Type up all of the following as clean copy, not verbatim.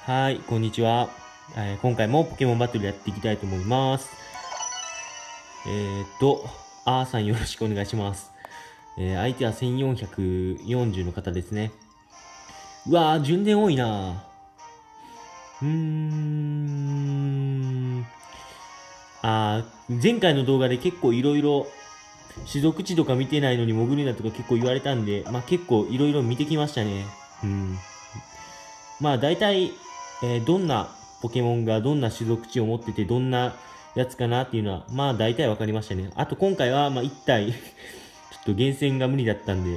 はい、こんにちは。今回もポケモンバトルやっていきたいと思います。さんよろしくお願いします。相手は1440の方ですね。うわー、順電多いな前回の動画で結構いろいろ種族値とか見てないのに潜るなとか結構言われたんで、結構いろいろ見てきましたね。大体、どんなポケモンがどんな種族値を持っててどんなやつかなっていうのは大体分かりましたね。あと今回は1体ちょっと厳選が無理だったんで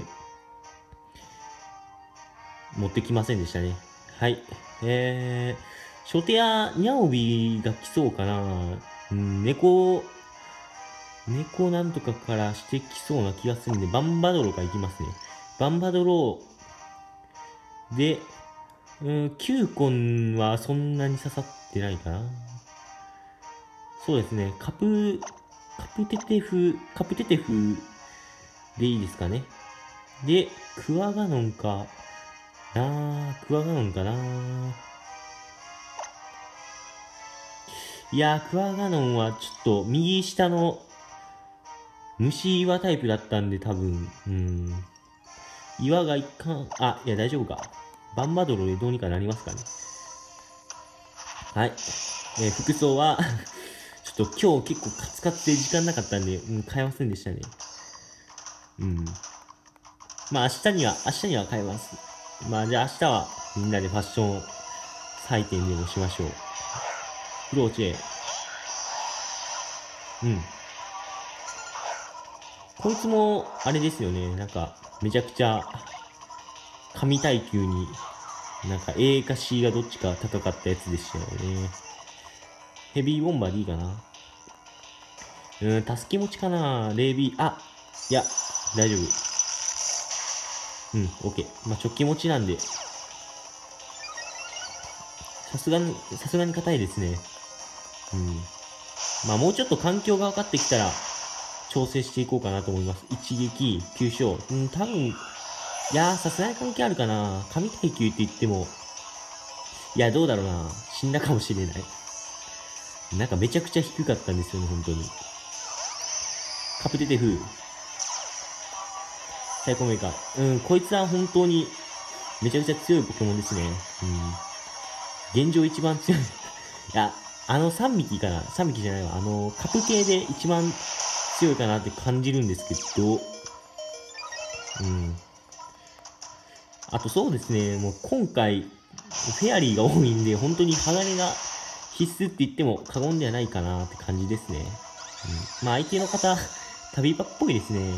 持ってきませんでしたね。はい。初手やニャオビが来そうかな。猫なんとかからしてきそうな気がするんで、バンバドロからいきますね。バンバドロで、キューコンはそんなに刺さってないかな。そうですね。カプテテフでいいですかね。で、クワガノンかクワガノンかいやー、クワガノンはちょっと右下の虫岩タイプだったんで多分、岩がいかん、いや大丈夫か。バンバドロでどうにかなりますかね。はい。服装はちょっと今日結構カツカツで時間なかったんで、買えませんでしたね。明日には買えます。じゃあ明日はみんなでファッション採点でもしましょう。フローチェ。こいつも、あれですよね。なんか、めちゃくちゃ、神耐久に、なんか A か C がどっちか高かったやつでしたよね。ヘビーボンバーでいいかな。タスキ持ちかな。レイビー、いや、大丈夫。OK。直帰持ちなんで、さすがに硬いですね。もうちょっと環境が分かってきたら、調整していこうかなと思います。一撃、急所。多分、いやー、さすがに関係あるかな。神耐久って言っても、いや、どうだろうな。死んだかもしれない。なんかめちゃくちゃ低かったんですよね、本当に。カプテテフ。サイコメーカー。こいつは本当に、めちゃくちゃ強いポケモンですね。現状一番強い。いや、3匹かな。3匹じゃないわ。カプ系で一番強いかなって感じるんですけど、あとそうですね、もう今回、フェアリーが多いんで、本当に鋼が必須って言っても過言ではないかなって感じですね。相手の方、旅場っぽいですね。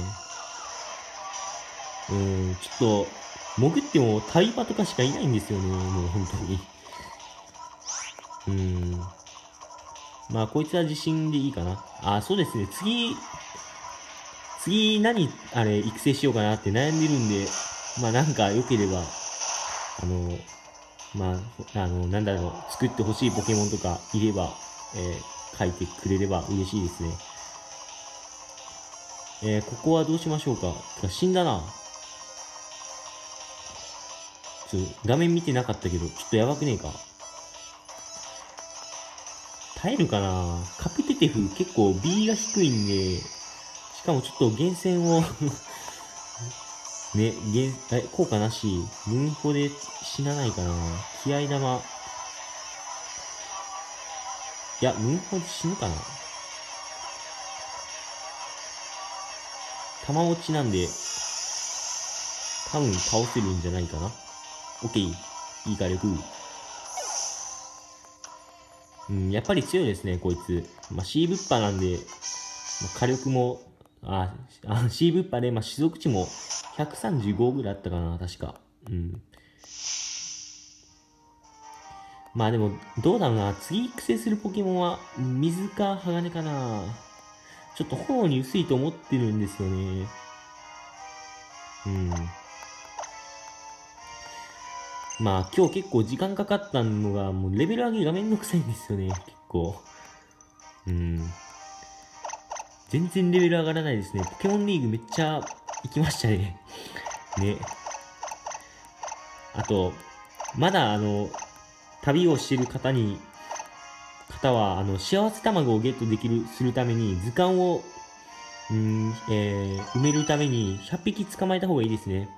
ちょっと、潜っても旅場とかしかいないんですよね、もう本当に。こいつは自信でいいかな。そうですね、次何、育成しようかなって悩んでるんで、なんか良ければ、なんだろう、作ってほしいポケモンとかいれば、書いてくれれば嬉しいですね。ここはどうしましょうか。死んだな。画面見てなかったけど、ちょっとやばくねえか。耐えるかな。カプテテフ結構 B が低いんで、しかもちょっと厳選をね、効果なし。ムーンフォで死なないかな。気合玉。いや、ムーンフォで死ぬかな。玉落ちなんで、多分倒せるんじゃないかな。OK。いい火力。やっぱり強いですね、こいつ。C ぶっぱなんで、火力も、C ぶっぱで、種族値も135ぐらいあったかな、確か。でも、どうだろうな。次育成するポケモンは、水か鋼かな。ちょっと炎に薄いと思ってるんですよね。今日結構時間かかったのが、もうレベル上げがめんどくさいんですよね、結構。全然レベル上がらないですね。ポケモンリーグめっちゃ行きましたね。ね。あと、まだ旅をしている方は、幸せ卵をゲットするために、図鑑を、埋めるために100匹捕まえた方がいいですね。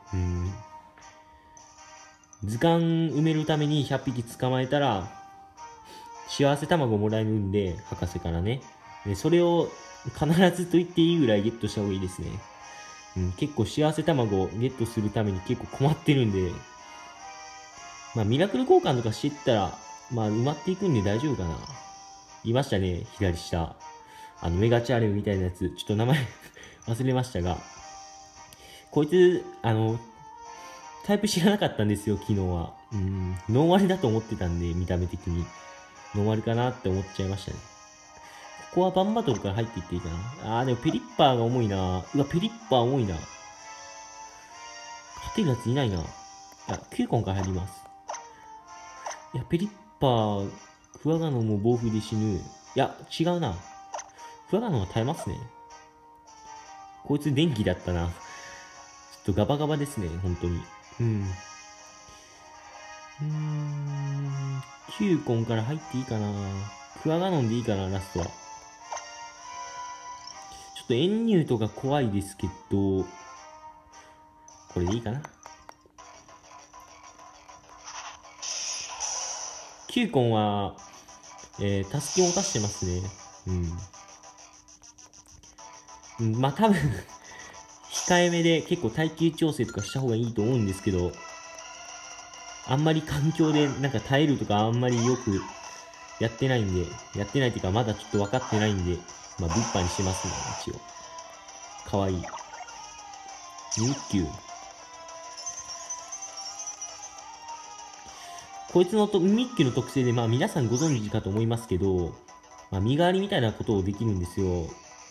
図鑑埋めるために100匹捕まえたら、幸せ卵をもらえるんで、博士からね。それを必ずと言っていいぐらいゲットした方がいいですね。結構幸せ卵をゲットするために結構困ってるんで、まあミラクル交換とかしていったら、まあ埋まっていくんで大丈夫かな。いましたね、左下。メガチャーレみたいなやつ。ちょっと名前忘れましたが。こいつ、タイプ知らなかったんですよ、昨日は。ノンアルだと思ってたんで、見た目的に。ノンアルかなって思っちゃいましたね。ここはバンバトルから入っていっていいかな。でもペリッパーが重いな。うわ、ペリッパー重いな。勝てるやついないな。キューコンから入ります。いや、ペリッパー、クワガノンも暴風で死ぬ。いや、違うな。クワガノンは耐えますね。こいつ電気だったな。ちょっとガバガバですね、本当に。キューコンから入っていいかな。クワガノンでいいかな、ラストは。ちょっと遠入とか怖いですけど、これでいいかな。キューコンは、タスキを持たしてますね。まあ多分控えめで結構耐久調整とかした方がいいと思うんですけど、あんまり環境でなんか耐えるとかあんまりよくやってないっていうかまだちょっと分かってないんで、まあ物販にしてますね、一応。かわいい。ミッキュー。こいつのミッキュの特性で、まあ皆さんご存知かと思いますけど、まあ身代わりみたいなことをできるんですよ。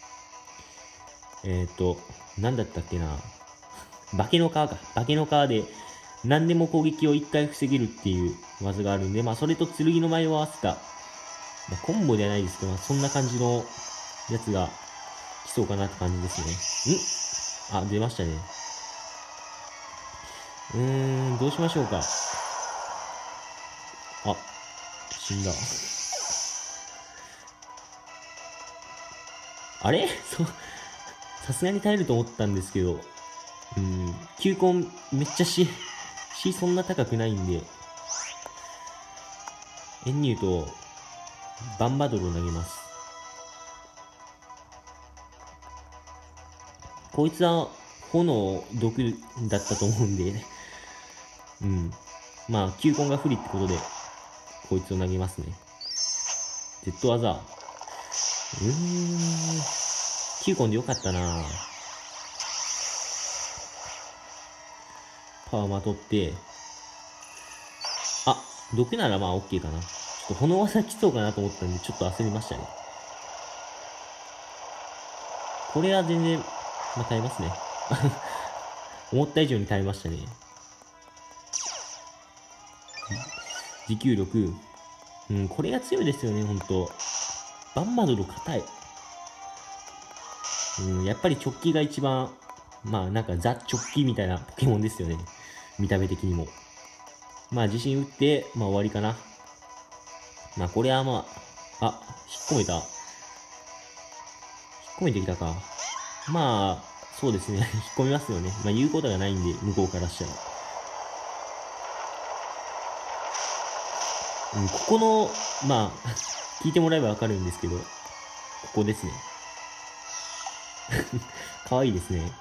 なんだったっけな。化けの皮か。化けの皮で、何でも攻撃を1回防げるっていう技があるんで、まあそれと剣の舞を合わせた、まあ、コンボではないですけど、まあ、そんな感じのやつが来そうかなって感じですね。出ましたね。どうしましょうか。死んだ。あれさすがに耐えると思ったんですけど、球根めっちゃC そんな高くないんで、遠入とバンバドルを投げます。こいつは炎毒だったと思うんで、まあ、球根が不利ってことで、こいつを投げますね。Z 技。球根でよかったな。パワーまとって、毒ならまあ OK かな。ちょっと炎技来そうかなと思ったんで、ちょっと焦りましたね。これは全然、まあ耐えますね。思った以上に耐えましたね。持久力。これが強いですよね、ほんと。バンバドル硬い。やっぱり直帰が一番、まあなんかザ直帰みたいなポケモンですよね。見た目的にも。まあ自信打って、まあ終わりかな。まあこれはまあ、引っ込めた。引っ込めてきたか。まあ、そうですね。引っ込みますよね。まあ言うことがないんで、向こうからしたら。ここの、まあ、聞いてもらえばわかるんですけど、ここですね。かわいいですね。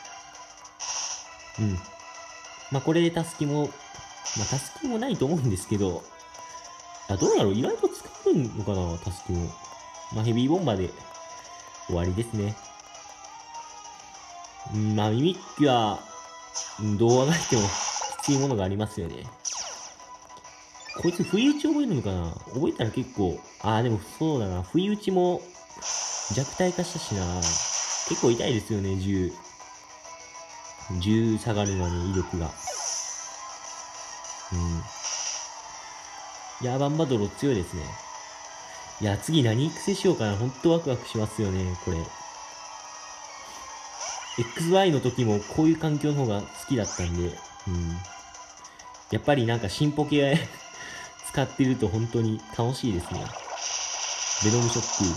まあこれでタスキも、まあタスキもないと思うんですけど、どうだろう、意外と使えるのかな、タスキも。まあヘビーボンバーで終わりですね。まあミミッキュは、どうあがいてもきついものがありますよね。こいつ不意打ち覚えるのかな、覚えたら結構、でもそうだな、不意打ちも弱体化したしな。結構痛いですよね、10下がるのに威力が。いや、バンバドロ強いですね。いや、次何育成しようかな。ほんとワクワクしますよね、これ。XY の時もこういう環境の方が好きだったんで、やっぱりなんか新ポケ使ってると本当に楽しいですね。ベノムショッ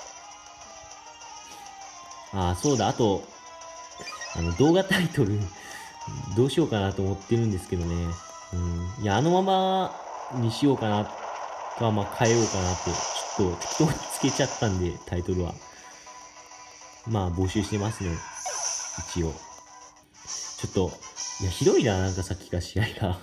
ク。ああ、そうだ、あと、動画タイトル、どうしようかなと思ってるんですけどね。いや、あのままにしようかな、か、まあ変えようかなって、ちょっと適当につけちゃったんで、タイトルは。まあ募集してますね。一応。ちょっと、いや、ひどいな、なんかさっきから試合が。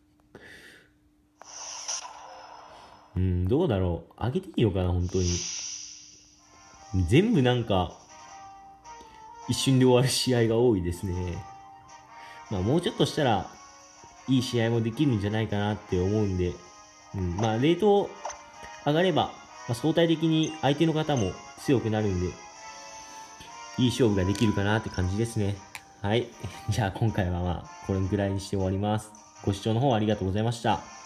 どうだろう。上げていいのかな、本当に。全部なんか、一瞬で終わる試合が多いですね。まあもうちょっとしたら、いい試合もできるんじゃないかなって思うんで、まあレート上がれば、相対的に相手の方も強くなるんで、いい勝負ができるかなって感じですね。はい。じゃあ今回はまあ、これぐらいにして終わります。ご視聴の方ありがとうございました。